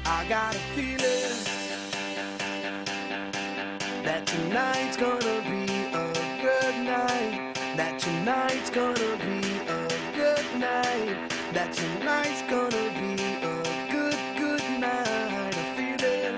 I got a feeling that tonight's gonna be a good night. That tonight's gonna be a good night. That tonight's gonna be a good night. A feeling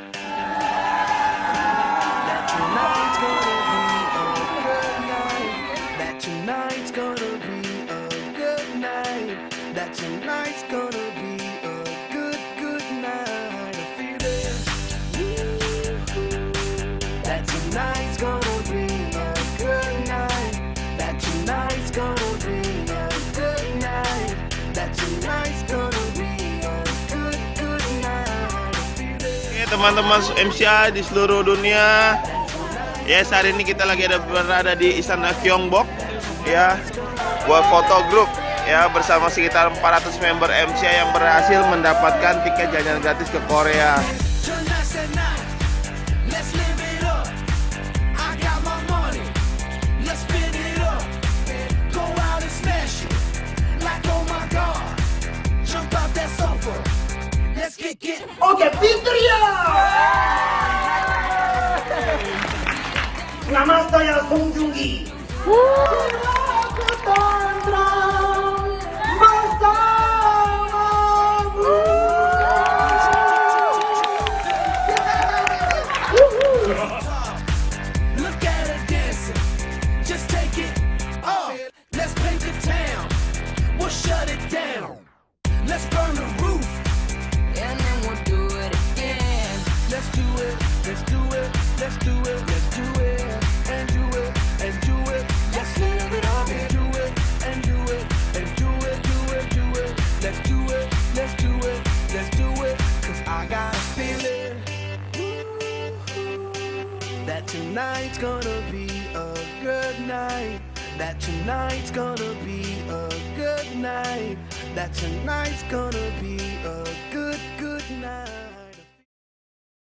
that tonight's gonna be a good night. That tonight's gonna be a good night. That tonight's gonna be a good night. A feeling that tonight's gonna be a good night. That tonight's gonna be a good night. That tonight's gonna be a good night. A feeling. Oke teman-teman MCA di seluruh dunia. Ya, saat ini kita lagi berada di Istana Gyeongbok ya, buat foto grup ya bersama sekitar 400 member MCA yang berhasil mendapatkan tiket jalan gratis ke Korea. Oke, Fitria. Nama saya Song Joong-ki. Look at her dancing, just take it off. Let's paint the town, we'll shut it down. Let's burn the roof, and then we'll do it again. Let's do it, let's do it, let's do it, let's do it, and do it, and do it. Let's live it up and do it, and do it, and do it, do it, do it. Let's do it, let's do it, let's do it. 'Cause I got a feeling that tonight's gonna be a good night. That tonight's gonna be a good night. That tonight's gonna be a good night.